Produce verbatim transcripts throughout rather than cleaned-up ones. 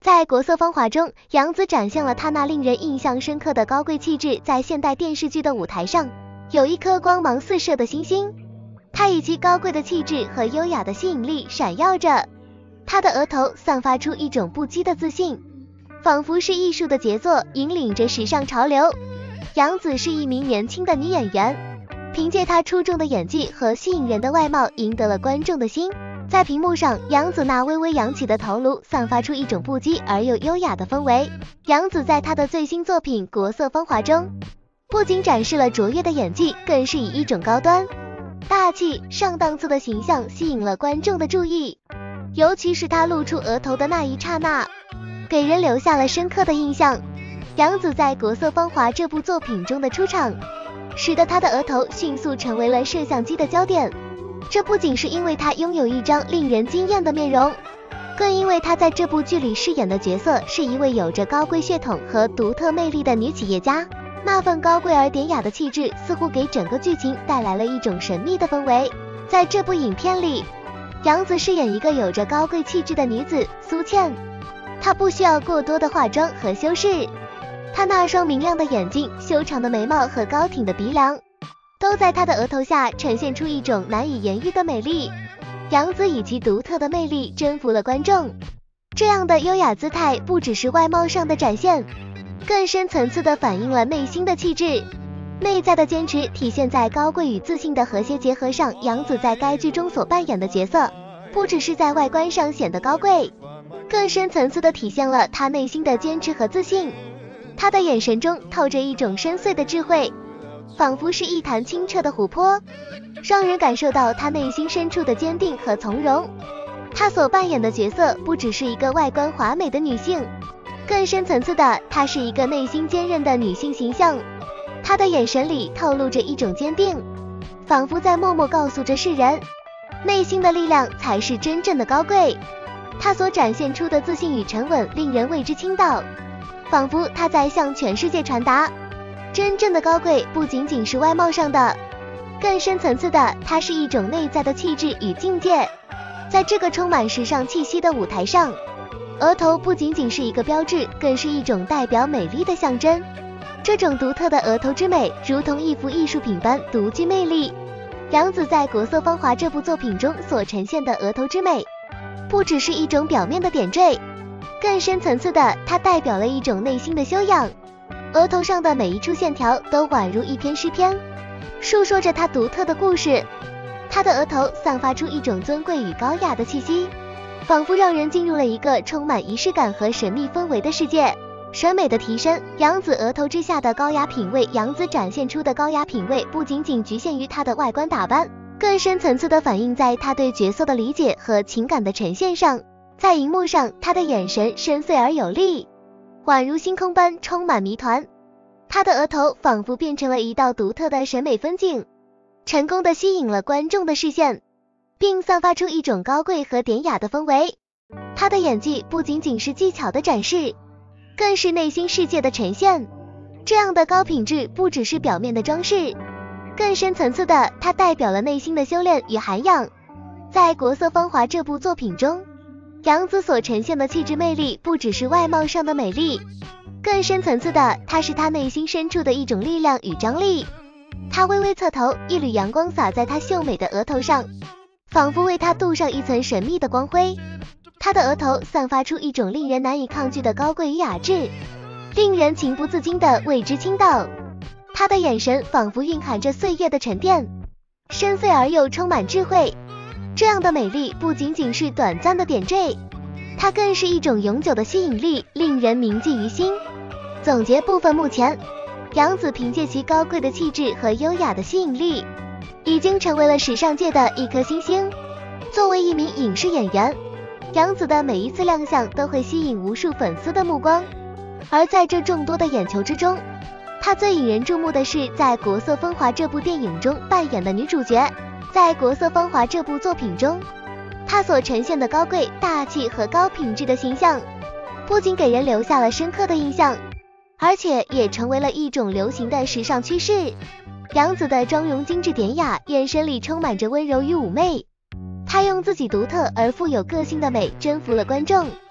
在国色芳华中，杨紫展现了她那令人印象深刻的高贵气质，在现代电视剧的舞台上，有一颗光芒四射的星星，她以其高贵的气质和优雅的吸引力闪耀着，她的额头散发出一种不羁的自信，仿佛是艺术的杰作，引领着时尚潮流。杨紫是一名年轻的女演员，凭借她出众的演技和吸引人的外貌，赢得了观众的心。在屏幕上，杨紫那微微扬起的头颅散发出一种不羁而又优雅的氛围。杨紫在她的最新作品《国色芳华》中，不仅展示了卓越的演技，更是以一种高端、大气、上档次的形象吸引了观众的注意。尤其是她露出额头的那一刹那，给人留下了深刻的印象。杨紫在《国色芳华》这部作品中的出场，使得她的额头迅速成为了摄像机的焦点。这不仅是因为她拥有一张令人惊艳的面容，更因为她在这部剧里饰演的角色是一位有着高贵血统和独特魅力的女企业家。那份高贵而典雅的气质似乎给整个剧情带来了一种神秘的氛围。在这部影片里，杨紫饰演一个有着高贵气质的女子苏倩，她不需要过多的化妆和修饰，她那双明亮的眼睛、修长的眉毛和高挺的鼻梁，都在她的额头下呈现出一种难以言喻的美丽。杨紫以其独特的魅力征服了观众，这样的优雅姿态不只是外貌上的展现，更深层次地反映了内心的气质。内在的坚持体现在高贵与自信的和谐结合上。杨紫在该剧中所扮演的角色，不只是在外观上显得高贵，更深层次地体现了她内心的坚持和自信。她的眼神中透着一种深邃的智慧，仿佛是一潭清澈的湖泊，让人感受到她内心深处的坚定和从容。她所扮演的角色不只是一个外观华美的女性，更深层次的，她是一个内心坚韧的女性形象。她的眼神里透露着一种坚定，仿佛在默默告诉着世人，内心的力量才是真正的高贵。她所展现出的自信与沉稳令人为之倾倒，仿佛她在向全世界传达，真正的高贵不仅仅是外貌上的，更深层次的，它是一种内在的气质与境界。在这个充满时尚气息的舞台上，额头不仅仅是一个标志，更是一种代表美丽的象征。这种独特的额头之美，如同一幅艺术品般独具魅力。杨紫在《国色芳华》这部作品中所呈现的额头之美，不只是一种表面的点缀，更深层次的，它代表了一种内心的修养。额头上的每一处线条都宛如一篇诗篇，述说着她独特的故事。她的额头散发出一种尊贵与高雅的气息，仿佛让人进入了一个充满仪式感和神秘氛围的世界。审美的提升，杨紫额头之下的高雅品味。杨紫展现出的高雅品味不仅仅局限于她的外观打扮，更深层次的反映在她对角色的理解和情感的呈现上。在荧幕上，她的眼神深邃而有力，宛如星空般充满谜团。她的额头仿佛变成了一道独特的审美风景，成功的吸引了观众的视线，并散发出一种高贵和典雅的氛围。她的演技不仅仅是技巧的展示，更是内心世界的呈现。这样的高品质不只是表面的装饰，更深层次的，它代表了内心的修炼与涵养。在《国色芳华》这部作品中，杨紫所呈现的气质魅力不只是外貌上的美丽，更深层次的，它是她内心深处的一种力量与张力。她微微侧头，一缕阳光洒在她秀美的额头上，仿佛为她镀上一层神秘的光辉。她的额头散发出一种令人难以抗拒的高贵与雅致，令人情不自禁地为之倾倒。她的眼神仿佛蕴含着岁月的沉淀，深邃而又充满智慧。这样的美丽不仅仅是短暂的点缀，它更是一种永久的吸引力，令人铭记于心。总结部分，目前杨紫凭借其高贵的气质和优雅的吸引力，已经成为了时尚界的一颗新星。作为一名影视演员，杨紫的每一次亮相都会吸引无数粉丝的目光，而在这众多的眼球之中，她最引人注目的是在《国色芳华》这部电影中扮演的女主角。在《国色芳华》这部作品中，她所呈现的高贵、大气和高品质的形象，不仅给人留下了深刻的印象，而且也成为了一种流行的时尚趋势。杨紫的妆容精致典雅，眼神里充满着温柔与妩媚，她用自己独特而富有个性的美征服了观众，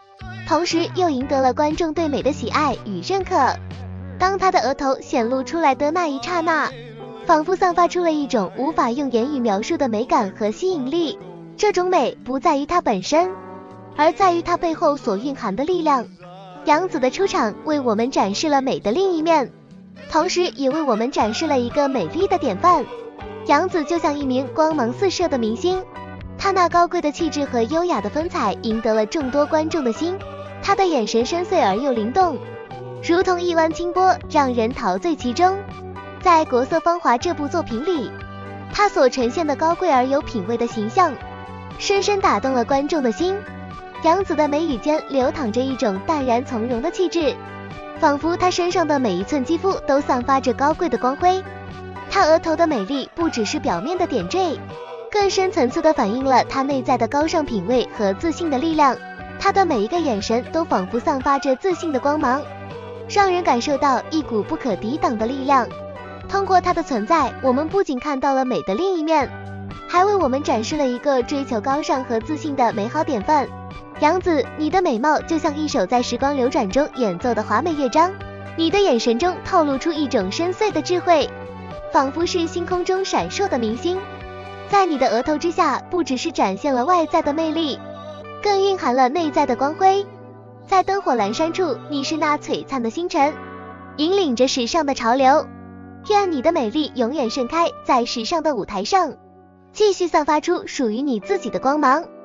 同时又赢得了观众对美的喜爱与认可。当她的额头显露出来的那一刹那，仿佛散发出了一种无法用言语描述的美感和吸引力。这种美不在于她本身，而在于她背后所蕴含的力量。杨紫的出场为我们展示了美的另一面，同时也为我们展示了一个美丽的典范。杨紫就像一名光芒四射的明星，她那高贵的气质和优雅的风采赢得了众多观众的心。她的眼神深邃而又灵动，如同一湾清波，让人陶醉其中。在《国色芳华》这部作品里，她所呈现的高贵而有品味的形象，深深打动了观众的心。杨紫的眉宇间流淌着一种淡然从容的气质，仿佛她身上的每一寸肌肤都散发着高贵的光辉。她额头的美丽不只是表面的点缀，更深层次地反映了她内在的高尚品味和自信的力量。她的每一个眼神都仿佛散发着自信的光芒，让人感受到一股不可抵挡的力量。通过她的存在，我们不仅看到了美的另一面，还为我们展示了一个追求高尚和自信的美好典范。杨紫，你的美貌就像一首在时光流转中演奏的华美乐章，你的眼神中透露出一种深邃的智慧，仿佛是星空中闪烁的明星。在你的额头之下，不只是展现了外在的魅力，更蕴含了内在的光辉。在灯火阑珊处，你是那璀璨的星辰，引领着时尚的潮流。愿你的美丽永远盛开在时尚的舞台上，继续散发出属于你自己的光芒。